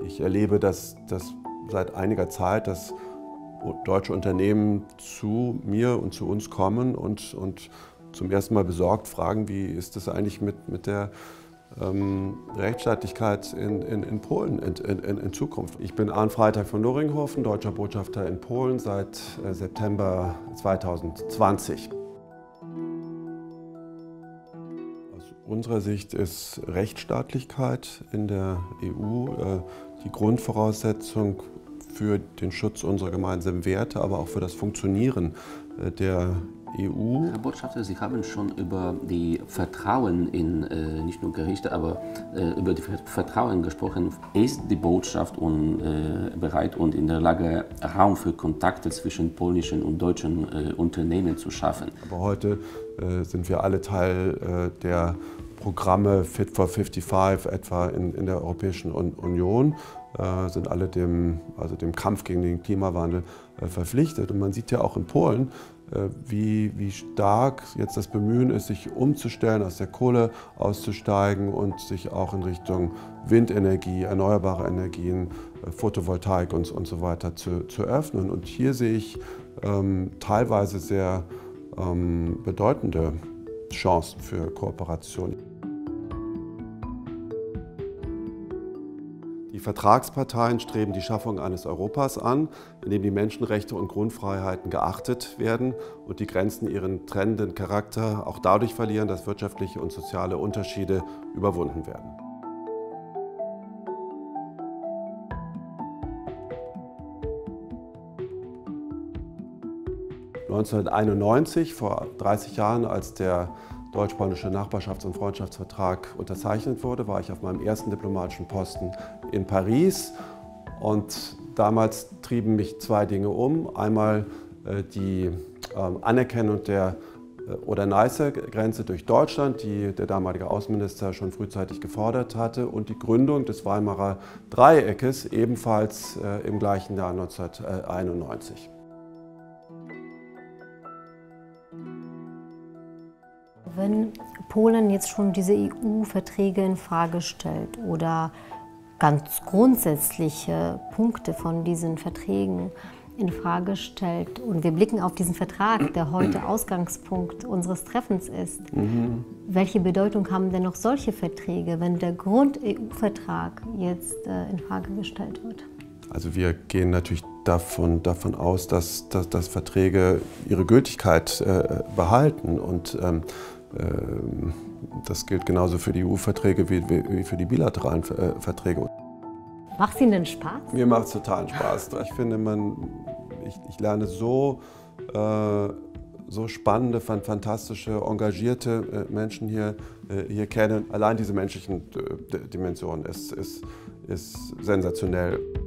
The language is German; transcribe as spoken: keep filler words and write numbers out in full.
Ich erlebe, dass, dass seit einiger Zeit, dass deutsche Unternehmen zu mir und zu uns kommen und, und zum ersten Mal besorgt fragen, wie ist das eigentlich mit, mit der ähm, Rechtsstaatlichkeit in, in, in Polen in, in, in Zukunft. Ich bin Arndt Freitag von Loringhofen, deutscher Botschafter in Polen seit äh, September zweitausendzwanzig. Aus unserer Sicht ist Rechtsstaatlichkeit in der E U äh, die Grundvoraussetzung für den Schutz unserer gemeinsamen Werte, aber auch für das Funktionieren der E U. Herr Botschafter, Sie haben schon über die Vertrauen in äh, nicht nur Gerichte, aber äh, über die Vertrauen gesprochen. Ist die Botschaft und, äh, bereit und in der Lage, Raum für Kontakte zwischen polnischen und deutschen äh, Unternehmen zu schaffen? Aber heute äh, sind wir alle Teil äh, der Programme Fit for fünfundfünfzig etwa in, in der Europäischen Union, äh, sind alle dem, also dem Kampf gegen den Klimawandel äh, verpflichtet. Und man sieht ja auch in Polen, äh, wie, wie stark jetzt das Bemühen ist, sich umzustellen, aus der Kohle auszusteigen und sich auch in Richtung Windenergie, erneuerbare Energien, äh, Photovoltaik und, und so weiter zu, zu öffnen. Und hier sehe ich ähm, teilweise sehr ähm, bedeutende Chancen für Kooperation. Die Vertragsparteien streben die Schaffung eines Europas an, in dem die Menschenrechte und Grundfreiheiten geachtet werden und die Grenzen ihren trennenden Charakter auch dadurch verlieren, dass wirtschaftliche und soziale Unterschiede überwunden werden. neunzehnhunderteinundneunzig, vor dreißig Jahren, als der deutsch-polnische Nachbarschafts- und Freundschaftsvertrag unterzeichnet wurde, war ich auf meinem ersten diplomatischen Posten in Paris. Und damals trieben mich zwei Dinge um. Einmal äh, die äh, Anerkennung der äh, Oder-Neiße-Grenze durch Deutschland, die der damalige Außenminister schon frühzeitig gefordert hatte, und die Gründung des Weimarer Dreieckes, ebenfalls äh, im gleichen Jahr neunzehnhunderteinundneunzig. Wenn Polen jetzt schon diese E U-Verträge in Frage stellt oder ganz grundsätzliche Punkte von diesen Verträgen in Frage stellt und wir blicken auf diesen Vertrag, der heute Ausgangspunkt unseres Treffens ist, mhm. welche Bedeutung haben denn noch solche Verträge, wenn der Grund-E U-Vertrag jetzt äh, in Frage gestellt wird? Also wir gehen natürlich davon, davon aus, dass, dass, dass Verträge ihre Gültigkeit äh, behalten und ähm, das gilt genauso für die E U-Verträge wie, wie für die bilateralen Verträge. Macht es Ihnen denn Spaß? Mir macht es totalen Spaß. Ich finde, man, ich, ich lerne so, äh, so spannende, fantastische, engagierte Menschen hier, äh, hier kennen. Allein diese menschlichen Dimensionen ist, ist, ist sensationell.